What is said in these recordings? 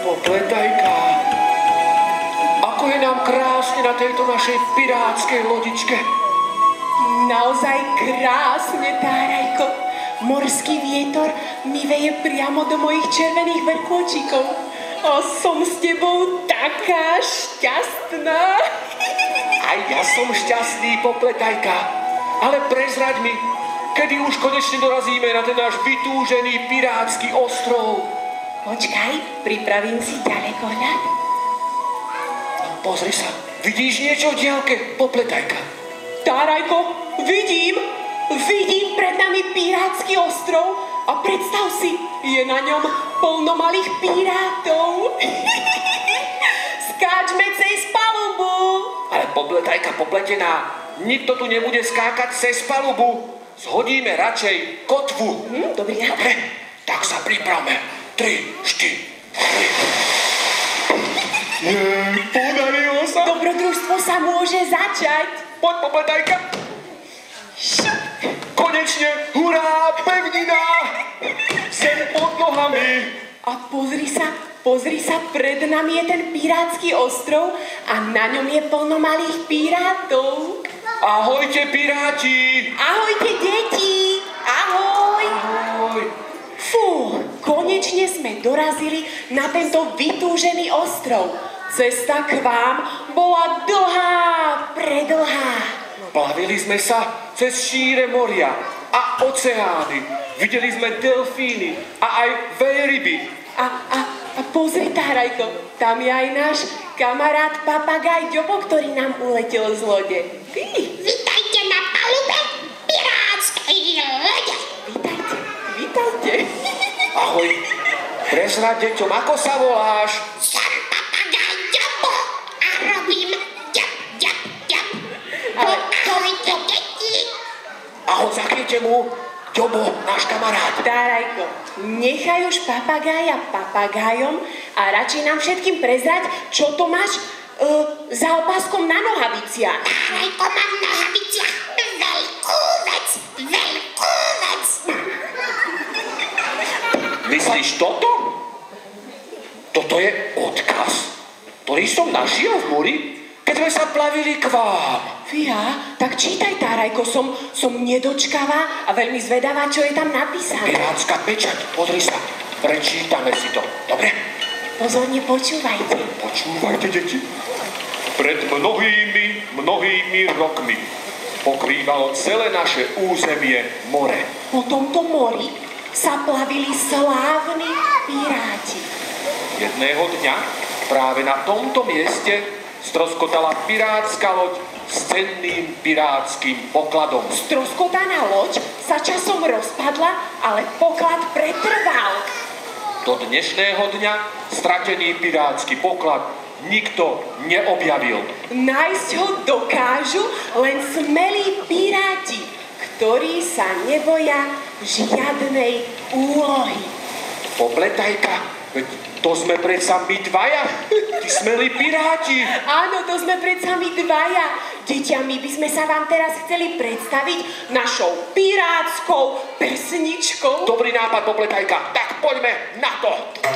Popletajka, ako je nám krásne na tejto našej pirátskej lodičke. Naozaj krásne, Tárajko. Morský vietor mi veje priamo do mojich červených vrkôčikov. A som s tebou taká šťastná. Aj ja som šťastný, Popletajka. Ale prezraď mi, kedy už konečne dorazíme na ten náš vytúžený pirátsky ostrov. Počkaj, pripravím si ďalekohľad. Pozri sa, vidíš niečo v diaľke, Popletajka? Tárajko, vidím pred nami pirátsky ostrov a predstav si, je na ňom plno malých pirátov. Skáčme cez palubu. Ale Popletajka popletená, nikto tu nebude skákať cez palubu. Zhodíme radšej kotvu. Dobre, tak sa pripravme. 3, 4, 5. Podarilo sa. Dobrodružstvo sa môže začať. Poď, Popletajka. Konečne, hurá, pevnina. Sem pod nohami. A pozri sa, pred nami je ten pirátsky ostrov a na ňom je plno malých pirátov. Ahojte, piráti. Ahojte, deti. Ahoj. Ahoj. Fú, konečne sme dorazili na tento vytúžený ostrov. Cesta k vám bola dlhá, predlhá. Plavili sme sa cez šíre moria a oceány. Videli sme delfíny a aj veľryby. A pozri, Tárajko, tam je aj náš kamarát papagaj Ďobo, ktorý nám uletel z lode. Vítajte na palube pirátskej lode. Vítajte. Ahoj. Prezrať deťom, ako sa voláš? Som papagaj Ďobo a robím ďap, ďap, ďap. Ahojte, deti. Ahoj, zakryte mu. Ďobo, náš kamarát. Tárajko, nechaj už papagája papagájom a radšej nám všetkým prezrať, čo to máš za opáskom na nohaviciach. Tárajko, mám v nohaviciach veľkú vec. Myslíš toto? Toto je odkaz, ktorý som našiel v mori, keď sme sa plavili k vám. Fíha, tak čítaj, Tárajko, som nedočkavá a veľmi zvedavá, čo je tam napísané. Pirátska pečať, pozri sa, prečítame si to, dobre? Pozorne počúvajte. Počúvajte, deti. Pred mnohými rokmi pokrývalo celé naše územie more. Po tomto mori sa plavili slávni piráti. Jedného dňa práve na tomto mieste stroskotala pirátska loď s cenným pirátskym pokladom. Stroskotaná loď sa časom rozpadla, ale poklad pretrval. Do dnešného dňa stratený pirátsky poklad nikto neobjavil. Nájsť ho dokážu len smelí piráti, ktorí sa neboja žiadnej úlohy. Popletajka, veď to sme predsa my dvaja, tí smelí piráti. Áno, to sme predsa my dvaja. Deťa, my by sme sa vám teraz chceli predstaviť našou pirátskou pesničkou. Dobrý nápad, Popletajka, tak poďme na to.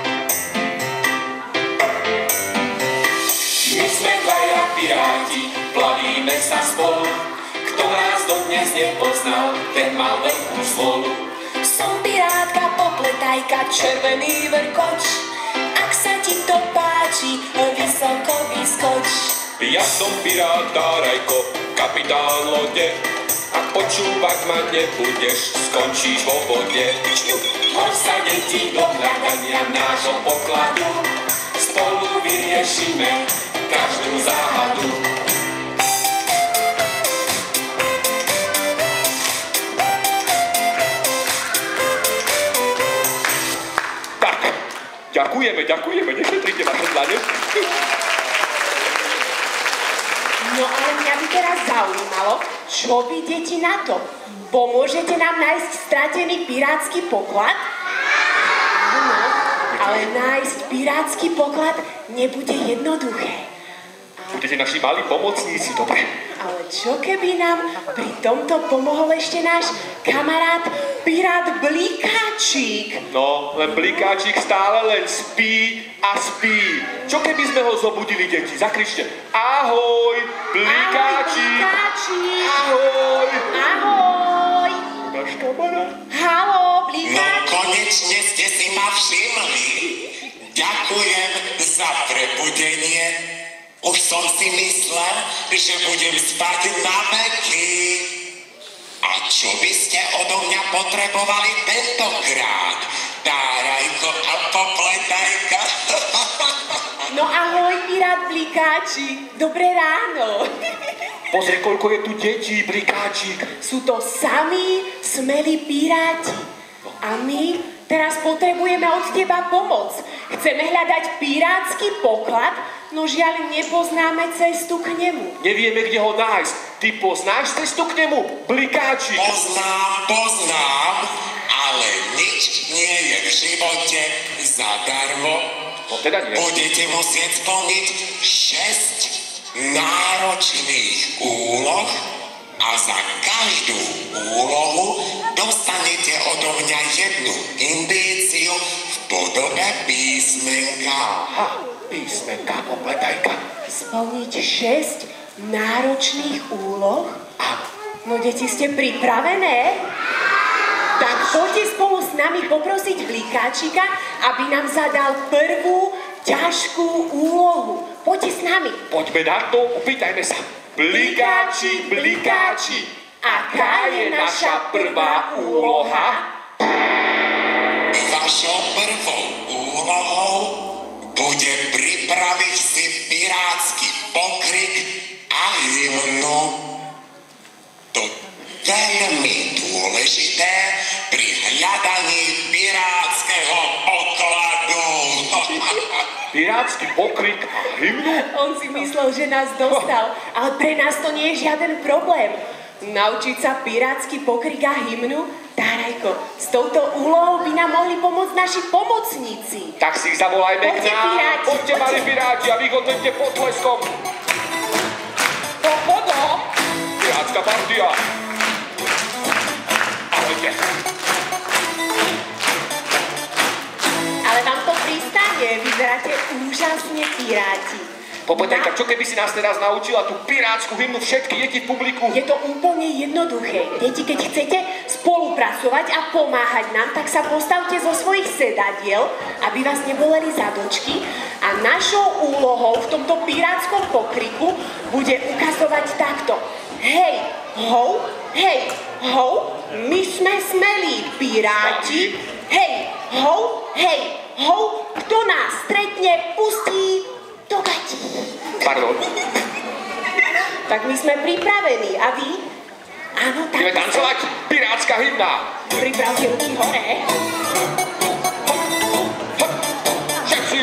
My sme dvaja piráti, plavíme sa spolu. Kto nás dodnes nepoznal, ten mal veľkú smolu. Som pirátka Popletajka, červený vrkoč. Ak sa ti to páči, vysoko vyskoč. Ja som pirát Tárajko, kapitán lode. Ak počúvať ma nebudeš, skončíš vo vode. Hoď sa deti do hľadania nášho pokladu. Spolu vyriešime každú záhadu. Ďakujeme, nešetrite vaše dlane. No ale mňa by teraz zaujímalo, čo vy, deti, na to? Pomôžete nám nájsť stratený pirátsky poklad? Áno, ale nájsť pirátsky poklad nebude jednoduché. Budete naši malí pomocníci, dobre? Ale čo keby nám pri tomto pomohol ešte náš kamarát pirát Blikáčik. No, len Blikáčik stále len spí a spí. Čo keby sme ho zobudili, deti? Zakričte. Ahoj, Blikáčik. Ahoj. Ahoj. Máš kamarát? Haló, No Blikáčik. konečne ste si ma všimli. Ďakujem za prebudenie. Už som si myslel, že budem spať na veky. A čo by ste odo mňa potrebovali tentokrát? Tárajko a popletajka. No ahoj, pirát Blikáčik. Dobré ráno. Pozri, koľko je tu detí, Blikáčik. Sú to samí smelí piráti. A my teraz potrebujeme od teba pomoc. Chceme hľadať pirátsky poklad, no žiaľ nepoznáme cestu k nemu. Nevieme, kde ho nájsť. Ty poznáš cestu k nemu, Blikáčik? Poznám, ale nič nie je v živote zadarmo. No teda nie. Budete musieť splniť 6 náročných úloh a za každú úlohu dostanete odo mňa jednu indíciu v podobe písmenka. Aha, písmenka, popletajka. Splniť 6 náročných úloh? Áno. No deti, ste pripravené? Tak poďte spolu s nami poprosiť Blikáčika, aby nám zadal prvú ťažkú úlohu. Poďte s nami. Poďme na to, opýtajme sa. Blikáčik, Blikáčik, aká je naša prvá úloha? Vašou prvou úlohou bude pripraviť si pirátsky pokrik a hymnu. To veľmi dôležité pri hľadaní pirátskeho pokladu. Pirátsky pokrik a hymnu? On si myslel, že nás dostal, ale pre nás to nie je žiaden problém. Naučiť sa pirátsky pokrik a hymnu? Tárajko, s touto úlohou by nám mohli pomôcť naši pomocníci. Tak si ich zavolajme k Poďte, nám. piráti, Poďte, malí piráti, a vy ich odvedte potleskom. Pohodo! Pirátska partia. Ahojte. Ale vám to pristane, vyzeráte úžasne piráti. Popletajka, čo keby si nás teraz naučila tú pirátsku hymnu všetky deti v publiku? Je to úplne jednoduché. Deti, keď chcete spolupracovať a pomáhať nám, tak sa postavte zo svojich sedadiel, aby vás neboleli zadočky. A našou úlohou v tomto pirátskom pokriku bude ukazovať takto. Hej, ho, my sme smelí piráti. Hej, ho, kto nás stretne, pustí do gatí. Pardon. Tak my sme pripravení. A vy? Áno, tak. Ideme tancovať pirátska hymna. Pripravte ruky hore. Všetci.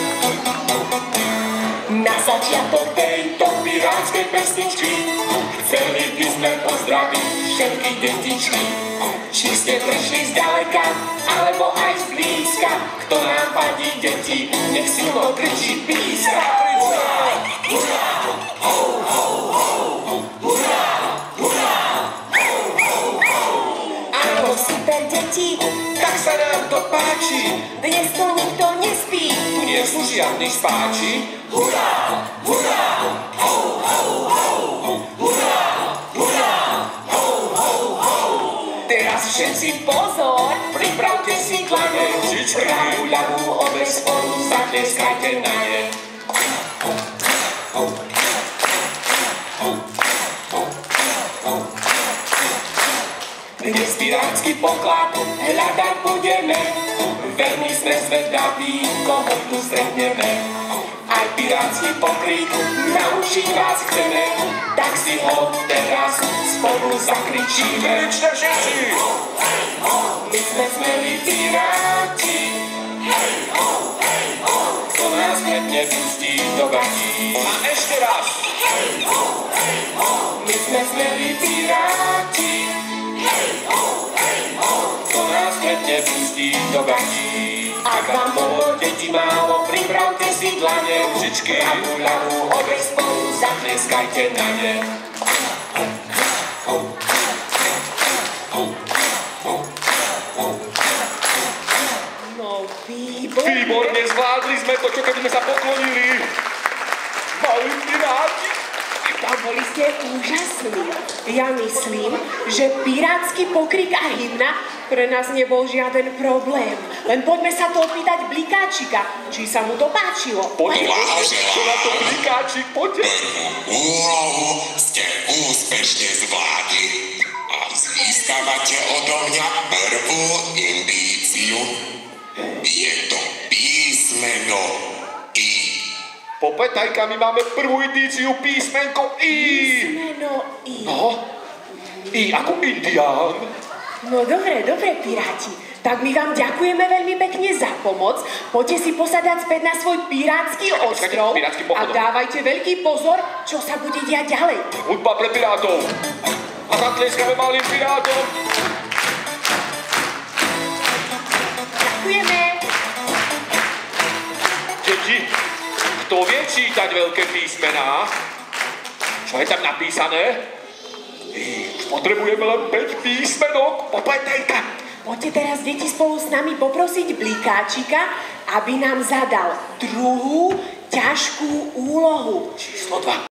Na začiatok tejto pirátskej pesničky chceli by sme pozdraviť všetky detičky. Či ste prišli zďaleka, alebo aj zblízka, kto nám vadí deti, nech silno kričí píska. Hurá, hurá, ho, ho, ho, hurá, hurá, ho, ho, ho. Áno, super deti, Tak sa nám to páči. dnes to nikto nespí. Tu nie sú žiadni spáči. Hurá, hurá, ho, ho, ho, hurá, hurá, ho, ho, ho. Teraz všetci pozor, pripravte si dlane, pravú, ľavú, obe spolu zatleskajte na ne. Dnes pirátsky poklad hľadať budeme, veľmi sme zvedaví, koho tu stretneme. Aj pirátsky pokrik naučiť vás chceme, tak si ho teraz spolu zakričíme. Kričte všetci. My sme smelí piráti, to nás hneď nepustí do gatí. A ešte raz. My sme smelí piráti, to nás hneď nepustí do gatí. Ak vám bolo deti málo, pripravte si dlane, ružičky, pravú, ľavú, obe spolu zatleskajte na ne. Výborne, zvládli sme to, čo keby sme sa poklonili. Malí piráti. Boli ste úžasní. Ja myslím, že pirátsky pokrik a hymna pre nás nebol žiaden problém. Len poďme sa to opýtať Blikáčika, či sa mu to páčilo. Poďme, čo na to Blikáčik, poďte. Prvú úlohu ste úspešne zvládli a získavate odo mňa prvú indíciu. Je to písmeno I. Popetajka, my máme prvú indíciu, písmenko I. Písmeno I. No, I ako Indián. No dobre, piráti. Tak my vám ďakujeme veľmi pekne za pomoc. Poďte si posadať späť na svoj pirátsky ostrov a dávajte veľký pozor, čo sa bude diať ďalej. Hudba pre pirátov. A zatleskame malým pirátom. Ďakujeme. Deti, kto vie čítať veľké písmená? Čo je tam napísané? Už potrebujeme len 5 písmenok. Popetajka. Poďte teraz, deti, spolu s nami poprosiť Blikáčika, aby nám zadal druhú ťažkú úlohu. Číslo 2.